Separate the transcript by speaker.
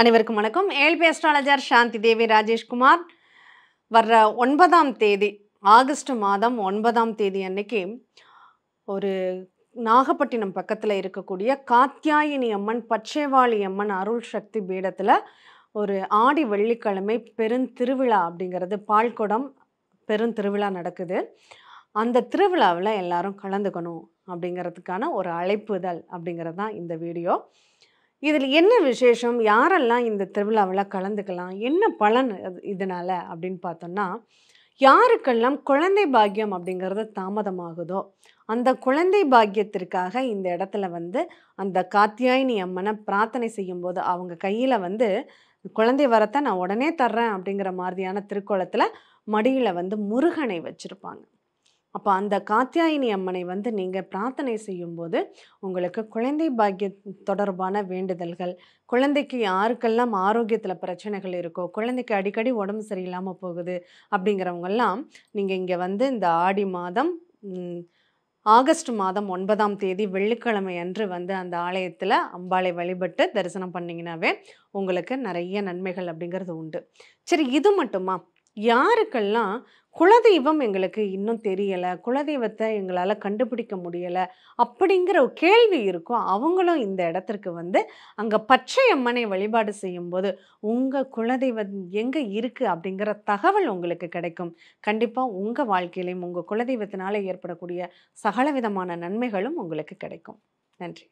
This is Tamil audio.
Speaker 1: அனைவருக்கும் வணக்கம். ALP astrologer Shanti Devi Rajeshkumar. வர்ற 9ஆம் தேதி ஆகஸ்ட் மாதம் 9ஆம் தேதி அன்னைக்கு ஒரு நாகப்பட்டினம் பக்கத்தில் இருக்கக்கூடிய காத்யாயினி அம்மன் பச்சைவாளி அம்மன் அருள் சக்தி பீடத்தில் ஒரு ஆடி வெள்ளிக்கிழமை பெருந்திருவிழா அப்படிங்கிறது பால்குடம் பெருந்திருவிழா நடக்குது. அந்த திருவிழாவில் எல்லாரும் கலந்துக்கணும் அப்படிங்கிறதுக்கான ஒரு அழைப்புதல் அப்படிங்கிறது தான் இந்த வீடியோ. இதில் என்ன விசேஷம்? யாரெல்லாம் இந்த திருவிழாவில் கலந்துக்கலாம்? என்ன பலன் இதனால அப்படின்னு பார்த்தோம்னா, யாருக்கெல்லாம் குழந்தை பாக்கியம் அப்படிங்கிறது தாமதமாகுதோ, அந்த குழந்தை பாக்கியத்திற்காக இந்த இடத்துல வந்து அந்த காத்யாயினி அம்மனை பிரார்த்தனை செய்யும்போது, அவங்க கையில வந்து குழந்தை வரத்தை நான் உடனே தர்றேன் அப்படிங்கிற மாதிரியான திருக்கோலத்துல மடியில வந்து முருகனை வச்சிருப்பாங்க. அப்ப அந்த காத்யாயினி அம்மனை வந்து நீங்க பிரார்த்தனை செய்யும்போது, உங்களுக்கு குழந்தை பாக்கியம் தொடர்பான வேண்டுதல்கள், குழந்தைக்கு யாருக்கெல்லாம் ஆரோக்கியத்துல பிரச்சனைகள் இருக்கோ, குழந்தைக்கு அடிக்கடி உடம்பு சரியில்லாம போகுது அப்படிங்கிறவங்கெல்லாம், நீங்க இங்க வந்து இந்த ஆடி மாதம் ம் ஆகஸ்ட் மாதம் 9ஆம் தேதி வெள்ளிக்கிழமை அன்று வந்து அந்த ஆலயத்துல அம்பாளை வழிபட்டு தரிசனம் பண்ணீங்கன்னாவே, உங்களுக்கு நெறைய நன்மைகள் அப்படிங்கிறது உண்டு. சரி இது மட்டுமா? யாருக்கெல்லாம் குலதெய்வம் எங்களுக்கு இன்னும் தெரியல, குலதெய்வத்த எங்களால கண்டுபிடிக்க முடியல அப்படிங்கிற ஒரு கேள்வி இருக்கோ, அவங்களும் இந்த இடத்திற்கு வந்து அங்க பச்சை அம்மனை வழிபாடு செய்யும்போது, உங்க குலதெய்வம் எங்க இருக்கு அப்படிங்கிற தகவல் உங்களுக்கு கிடைக்கும். கண்டிப்பா உங்க வாழ்க்கையிலும் உங்க குலதெய்வத்தினால ஏற்படக்கூடிய சகலவிதமான நன்மைகளும் உங்களுக்கு கிடைக்கும். நன்றி.